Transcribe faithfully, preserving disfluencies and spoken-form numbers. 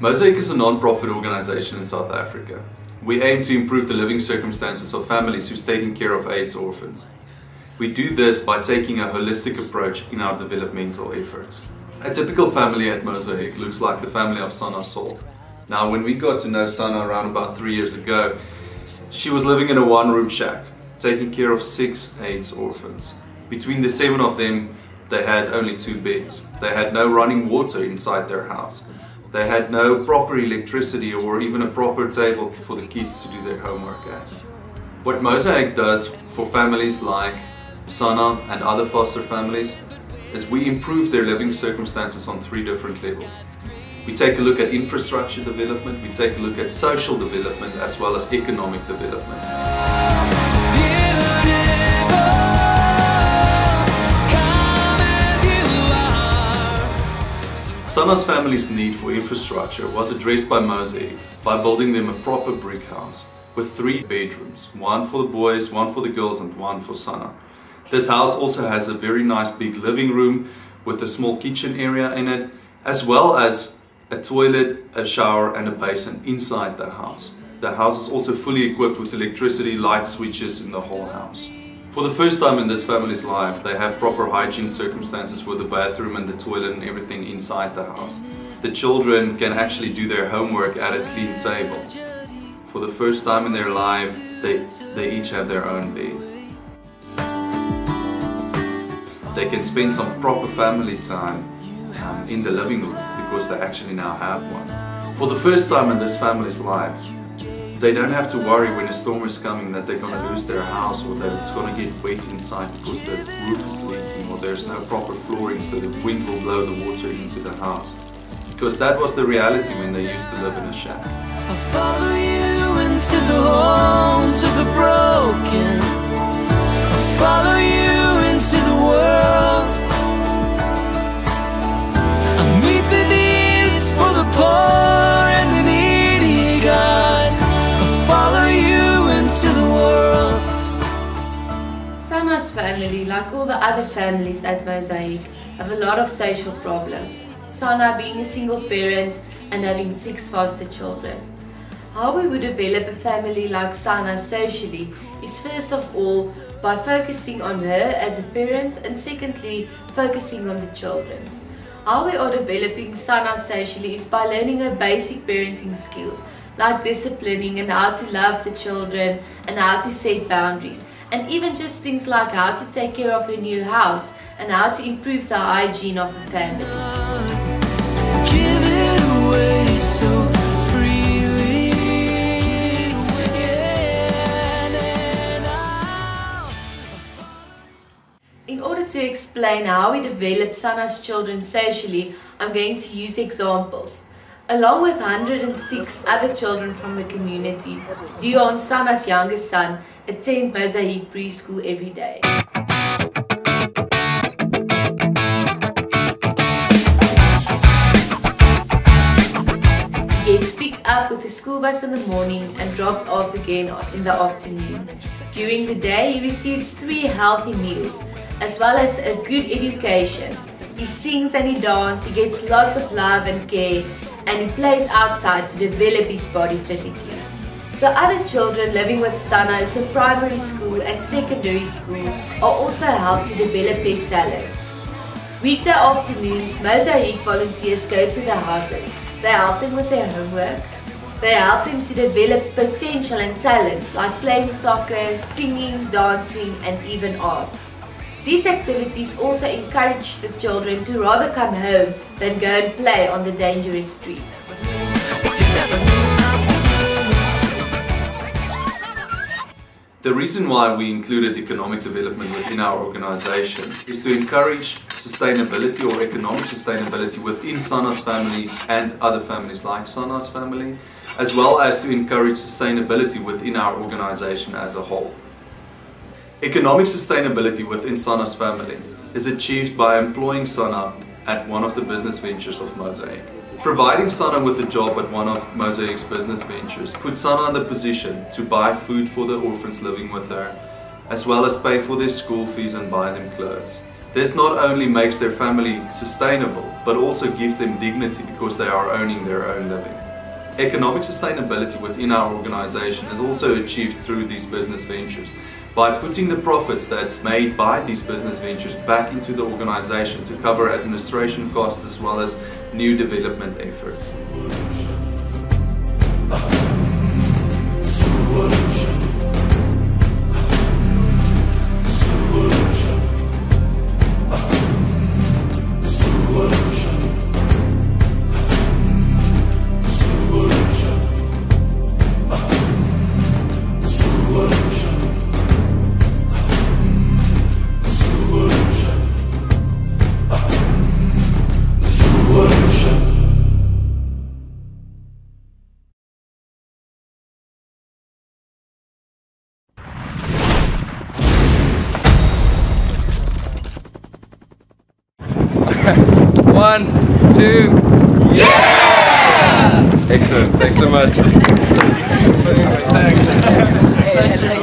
Mosaic is a non-profit organization in South Africa. We aim to improve the living circumstances of families who's taking care of AIDS orphans. We do this by taking a holistic approach in our developmental efforts. A typical family at Mosaic looks like the family of Sana Sol. Now, when we got to know Sana around about three years ago, she was living in a one-room shack, taking care of six AIDS orphans. Between the seven of them, they had only two beds. They had no running water inside their house. They had no proper electricity or even a proper table for the kids to do their homework at. What Mosaic does for families like Sana and other foster families is we improve their living circumstances on three different levels. We take a look at infrastructure development, we take a look at social development as well as economic development. Sana's family's need for infrastructure was addressed by Mosaic by building them a proper brick house with three bedrooms, one for the boys, one for the girls and one for Sana. This house also has a very nice big living room with a small kitchen area in it, as well as a toilet, a shower and a basin inside the house. The house is also fully equipped with electricity, light switches in the whole house. For the first time in this family's life, they have proper hygiene circumstances with the bathroom and the toilet and everything inside the house. The children can actually do their homework at a clean table. For the first time in their life, they, they each have their own bed. They can spend some proper family time um, in the living room because they actually now have one. For the first time in this family's life, they don't have to worry when a storm is coming that they're going to lose their house or that it's going to get wet inside because the roof is leaking or there's no proper flooring so the wind will blow the water into the house. Because that was the reality when they used to live in a shack. I'll follow you into the homes of the broken. I'll follow you into the world. I'll meet the needs for the poor and the needy, God. Follow you into the world. Sana's family, like all the other families at Mosaic, have a lot of social problems. Sana being a single parent and having six foster children. How we would develop a family like Sana socially is first of all by focusing on her as a parent and secondly focusing on the children. How we are developing Sana socially is by learning her basic parenting skills like disciplining and how to love the children and how to set boundaries, and even just things like how to take care of her new house and how to improve the hygiene of her family. Give it away so freely. In order to explain how we develop Sana's children socially, I'm going to use examples. Along with one hundred six other children from the community, Dion, Sana's youngest son, attend Mosaic preschool every day. He gets picked up with the school bus in the morning and dropped off again in the afternoon. During the day, he receives three healthy meals, as well as a good education. He sings and he dances, he gets lots of love and care, and he plays outside to develop his body physically. The other children living with Sana in primary school and secondary school are also helped to develop their talents. Weekday afternoons, Mosaic volunteers go to the houses. They help them with their homework. They help them to develop potential and talents like playing soccer, singing, dancing, and even art. These activities also encourage the children to rather come home than go and play on the dangerous streets. The reason why we included economic development within our organization is to encourage sustainability or economic sustainability within Sana's family and other families like Sana's family, as well as to encourage sustainability within our organization as a whole. Economic sustainability within Sana's family is achieved by employing Sana at one of the business ventures of Mosaic. Providing Sana with a job at one of Mosaic's business ventures puts Sana in the position to buy food for the orphans living with her, as well as pay for their school fees and buy them clothes. This not only makes their family sustainable, but also gives them dignity because they are owning their own living. Economic sustainability within our organization is also achieved through these business ventures by putting the profits that's made by these business ventures back into the organization to cover administration costs as well as new development efforts. One, two, yeah! Excellent, thanks so much. Thanks.